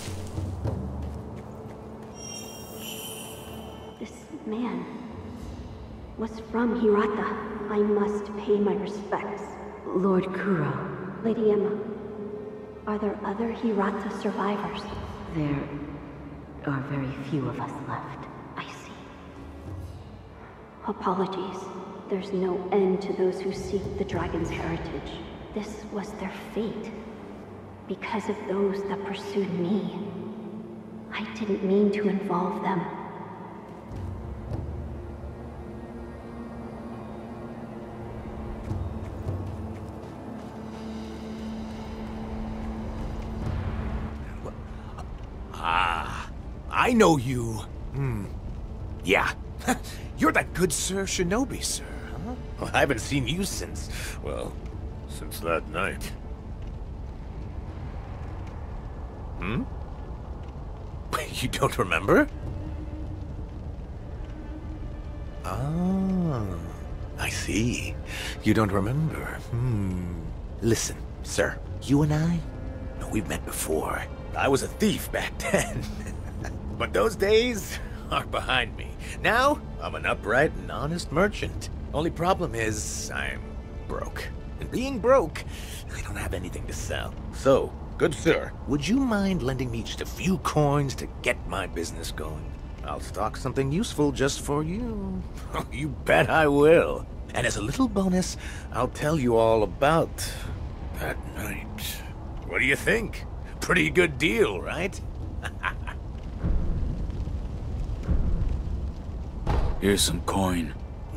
This man was from Hirata. I must pay my respects. Lord Kuro. Lady Emma, are there other Hirata survivors? There are very few of us left. I see. Apologies. There's no end to those who seek the dragon's heritage. This was their fate. Because of those that pursued me. I didn't mean to involve them. I know you. Yeah. You're that good Sir Shinobi, sir, huh? Well, I haven't seen you since, well, since that night. You don't remember? Ah, I see. You don't remember. Listen, sir, you and I, we've met before. I was a thief back then. But those days are behind me. Now, I'm an upright and honest merchant. Only problem is, I'm broke. And being broke, I don't have anything to sell. So, good sir, would you mind lending me just a few coins to get my business going? I'll stock something useful just for you. You bet I will. And as a little bonus, I'll tell you all about that night. What do you think? Pretty good deal, right? Here's some coin.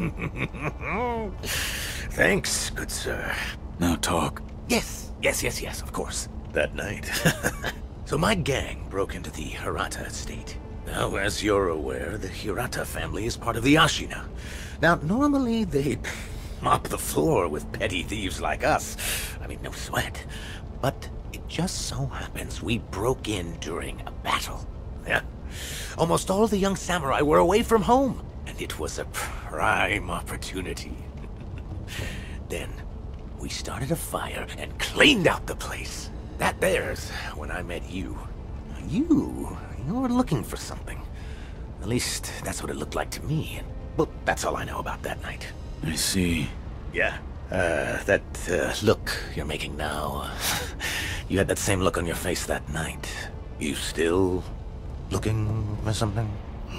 Thanks, good sir. Now talk. Yes, of course. That night. So my gang broke into the Hirata estate. Now, as you're aware, the Hirata family is part of the Ashina. Now, normally they'd mop the floor with petty thieves like us. I mean, no sweat. But it just so happens we broke in during a battle. Yeah. Almost all the young samurai were away from home. And it was a prime opportunity. Then, we started a fire and cleaned out the place. That there's when I met you. You were looking for something. At least, that's what it looked like to me. Well, that's all I know about that night. I see. Yeah, that look you're making now. You had that same look on your face that night. You still looking for something?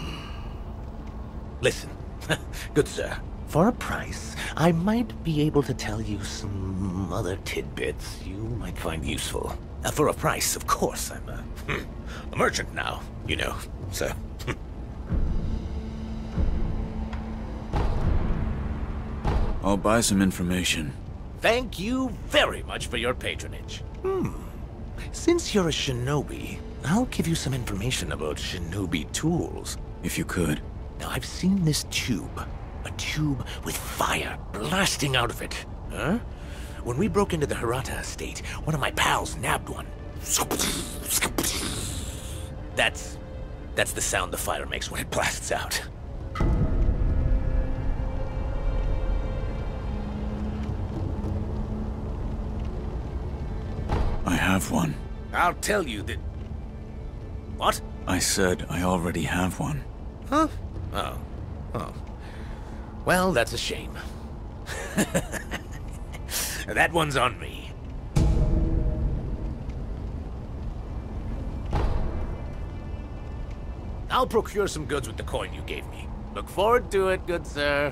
Listen, good sir, for a price, I might be able to tell you some other tidbits you might find useful. For a price, of course, I'm a merchant now, you know, so... I'll buy some information. Thank you very much for your patronage. Since you're a shinobi, I'll give you some information about shinobi tools. If you could. Now, I've seen this tube. A tube with fire blasting out of it. Huh? When we broke into the Hirata estate, one of my pals nabbed one. That's the sound the fire makes when it blasts out. I have one. I'll tell you that... What? I said I already have one. Huh? Oh. Well, that's a shame. That one's on me. I'll procure some goods with the coin you gave me. Look forward to it, good sir.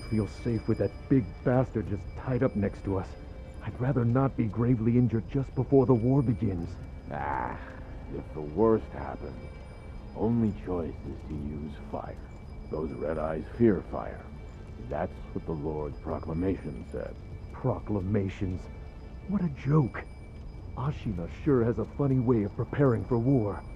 feel safe with that big bastard just tied up next to us. I'd rather not be gravely injured just before the war begins. Ah, if the worst happens, only choice is to use fire. Those red eyes fear fire. That's what the Lord's proclamation said. Proclamations? What a joke. Ashina sure has a funny way of preparing for war.